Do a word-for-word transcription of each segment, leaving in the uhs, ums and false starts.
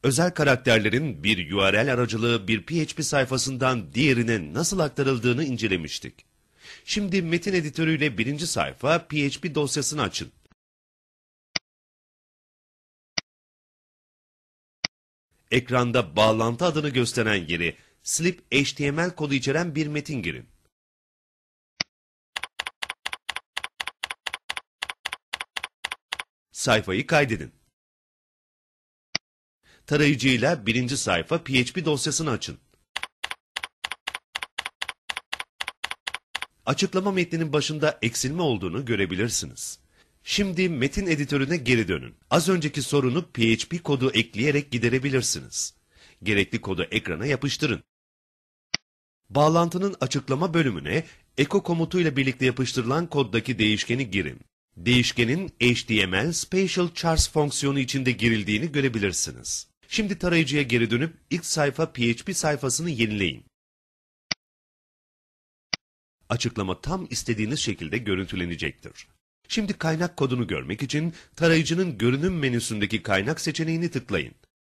Özel karakterlerin bir U R L aracılığı bir P H P sayfasından diğerine nasıl aktarıldığını incelemiştik. Şimdi metin editörüyle birinci sayfa P H P dosyasını açın. Ekranda bağlantı adını gösteren yere slip H T M L kodu içeren bir metin girin. Sayfayı kaydedin. Tarayıcıyla birinci sayfa P H P dosyasını açın. Açıklama metninin başında eksilme olduğunu görebilirsiniz. Şimdi metin editörüne geri dönün. Az önceki sorunu P H P kodu ekleyerek giderebilirsiniz. Gerekli kodu ekrana yapıştırın. Bağlantının açıklama bölümüne echo komutuyla birlikte yapıştırılan koddaki değişkeni girin. Değişkenin H T M L Special Chars fonksiyonu içinde girildiğini görebilirsiniz. Şimdi tarayıcıya geri dönüp ilk sayfa P H P sayfasını yenileyin. Açıklama tam istediğiniz şekilde görüntülenecektir. Şimdi kaynak kodunu görmek için tarayıcının görünüm menüsündeki kaynak seçeneğini tıklayın.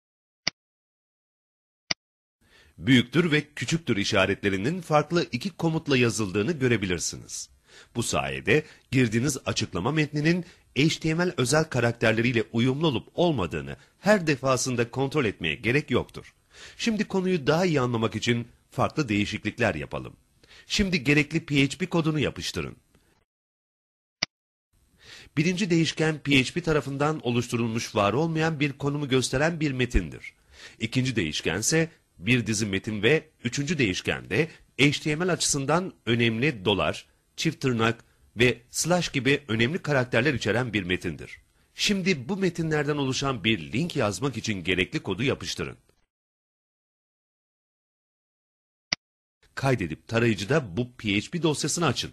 Büyüktür ve küçüktür işaretlerinin farklı iki komutla yazıldığını görebilirsiniz. Bu sayede girdiğiniz açıklama metninin H T M L özel karakterleriyle uyumlu olup olmadığını her defasında kontrol etmeye gerek yoktur. Şimdi konuyu daha iyi anlamak için farklı değişiklikler yapalım. Şimdi gerekli P H P kodunu yapıştırın. Birinci değişken P H P tarafından oluşturulmuş var olmayan bir konumu gösteren bir metindir. İkinci değişken ise bir dizi metin ve üçüncü değişken de H T M L açısından önemli dolar, çift tırnak ve slash gibi önemli karakterler içeren bir metindir. Şimdi bu metinlerden oluşan bir link yazmak için gerekli kodu yapıştırın. Kaydedip tarayıcıda bu P H P dosyasını açın.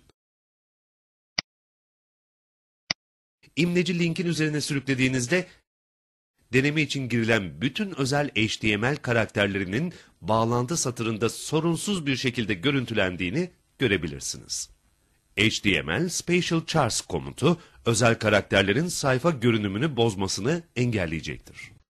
İmleci linkin üzerine sürüklediğinizde deneme için girilen bütün özel H T M L karakterlerinin bağlantı satırında sorunsuz bir şekilde görüntülendiğini görebilirsiniz. H T M L Special Chars komutu özel karakterlerin sayfa görünümünü bozmasını engelleyecektir.